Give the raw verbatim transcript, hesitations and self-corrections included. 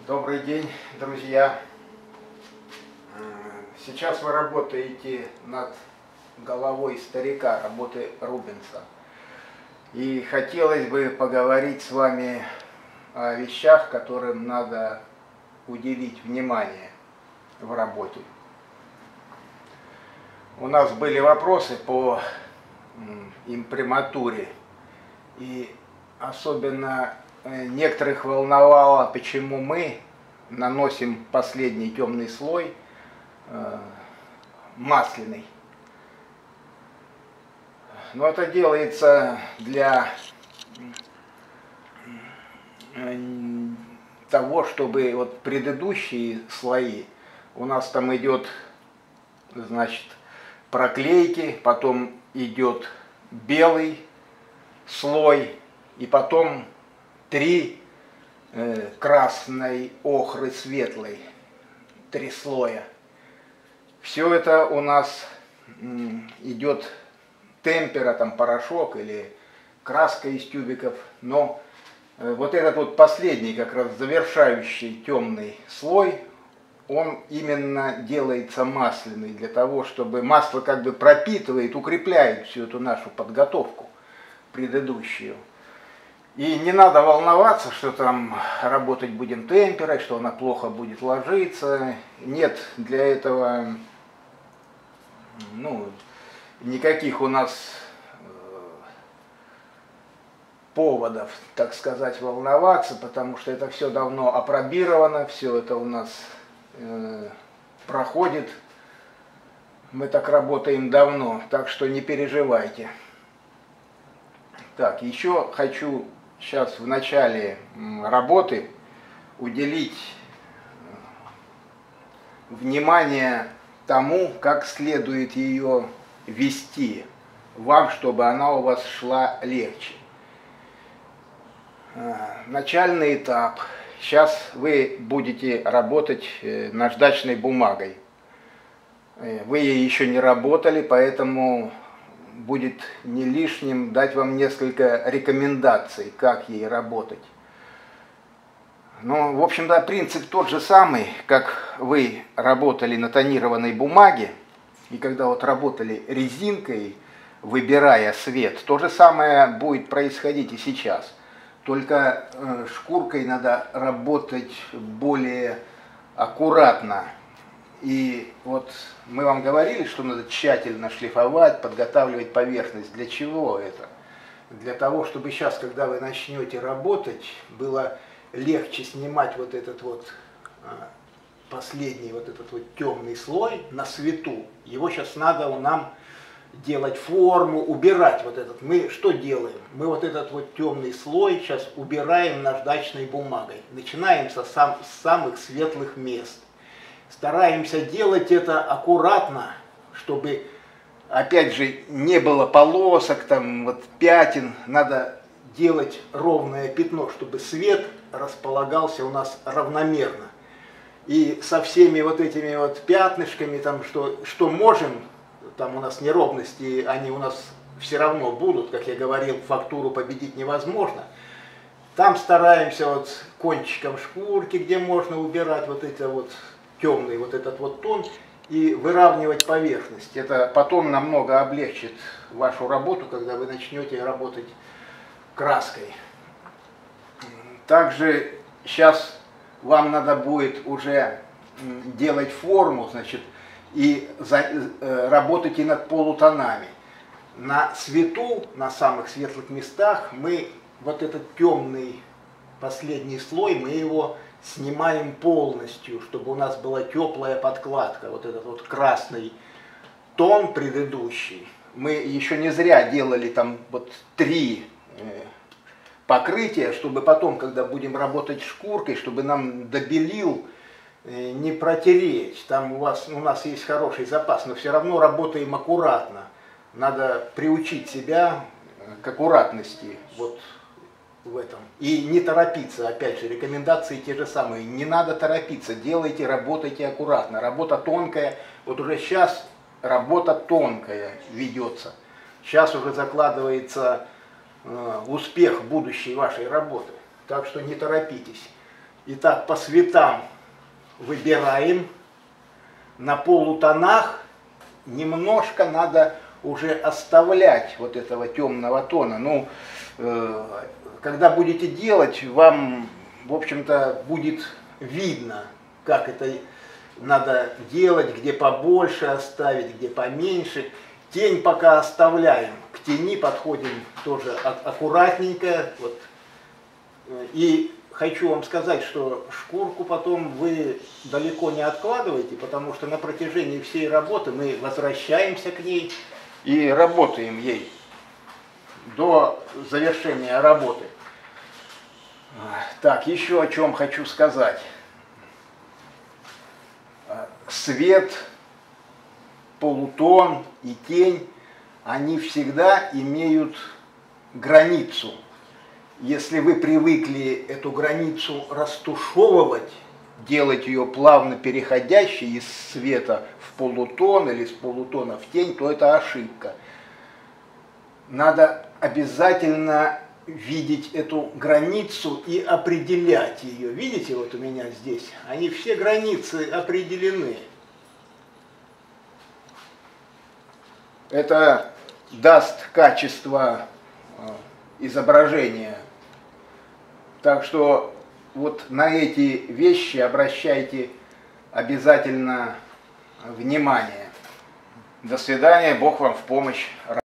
Добрый день, друзья! Сейчас вы работаете над головой старика, работы Рубенса. И хотелось бы поговорить с вами о вещах, которым надо уделить внимание в работе. У нас были вопросы по имприматуре, и особенно некоторых волновало, почему мы наносим последний темный слой э, масляный. Но это делается для того, чтобы вот предыдущие слои, у нас там идет, значит, проклейки, потом идет белый слой, и потом три э, красной, охры, светлой, три слоя. Все это у нас м, идет темпера, там порошок или краска из тюбиков, но э, вот этот вот последний, как раз завершающий темный слой, он именно делается масляный, для того, чтобы масло как бы пропитывает, укрепляет всю эту нашу подготовку предыдущую. И не надо волноваться, что там работать будем темперой, что она плохо будет ложиться. Нет для этого ну, никаких у нас поводов, так сказать, волноваться, потому что это все давно апробировано, все это у нас э, проходит. Мы так работаем давно, так что не переживайте. Так, еще хочу сейчас в начале работы уделить внимание тому, как следует ее вести вам, чтобы она у вас шла легче. Начальный этап. Сейчас вы будете работать наждачной бумагой. Вы ей еще не работали, поэтому будет не лишним дать вам несколько рекомендаций, как ей работать. Ну, в общем-то, принцип тот же самый, как вы работали на тонированной бумаге, и когда вот работали резинкой, выбирая свет, то же самое будет происходить и сейчас. Только э, шкуркой надо работать более аккуратно. И вот мы вам говорили, что надо тщательно шлифовать, подготавливать поверхность. Для чего это? Для того, чтобы сейчас, когда вы начнете работать, было легче снимать вот этот вот последний, вот этот вот темный слой на свету. Его сейчас надо нам делать форму, убирать вот этот. Мы что делаем? Мы вот этот вот темный слой сейчас убираем наждачной бумагой. Начинаем со сам, с самых светлых мест. Стараемся делать это аккуратно, чтобы, опять же, не было полосок, там, вот, пятен. Надо делать ровное пятно, чтобы свет располагался у нас равномерно. И со всеми вот этими вот пятнышками, там, что, что можем, там у нас неровности, они у нас все равно будут, как я говорил, фактуру победить невозможно. Там стараемся вот кончиком шкурки, где можно убирать вот эти вот темный вот этот вот тон и выравнивать поверхность. Это потом намного облегчит вашу работу, когда вы начнете работать краской. Также сейчас вам надо будет уже делать форму, значит, и за, э, работать и над полутонами. На свету, на самых светлых местах мы вот этот темный последний слой, мы его снимаем полностью, чтобы у нас была теплая подкладка. Вот этот вот красный тон предыдущий. Мы еще не зря делали там вот три э, покрытия, чтобы потом, когда будем работать шкуркой, чтобы нам добелил э, не протереть. Там у вас, у нас есть хороший запас, но все равно работаем аккуратно. Надо приучить себя к аккуратности. Вот в этом. И не торопиться, опять же, рекомендации те же самые. Не надо торопиться, делайте, работайте аккуратно. Работа тонкая, вот уже сейчас работа тонкая ведется. Сейчас уже закладывается э, успех будущей вашей работы. Так что не торопитесь. Итак, по цветам выбираем. На полутонах немножко надо уже оставлять вот этого темного тона. Ну, э, когда будете делать, вам, в общем-то, будет видно, как это надо делать, где побольше оставить, где поменьше. Тень пока оставляем. К тени подходим тоже аккуратненько. Вот. И хочу вам сказать, что шкурку потом вы далеко не откладываете, потому что на протяжении всей работы мы возвращаемся к ней и работаем ей до завершения работы. Так, еще о чем хочу сказать. Свет, полутон и тень, они всегда имеют границу. Если вы привыкли эту границу растушевывать, делать ее плавно переходящей из света в полутон или из полутона в тень, то это ошибка. Надо обязательно видеть эту границу и определять ее. Видите, вот у меня здесь, они все границы определены. Это даст качество изображения. Так что вот на эти вещи обращайте обязательно внимание. До свидания, Бог вам в помощь.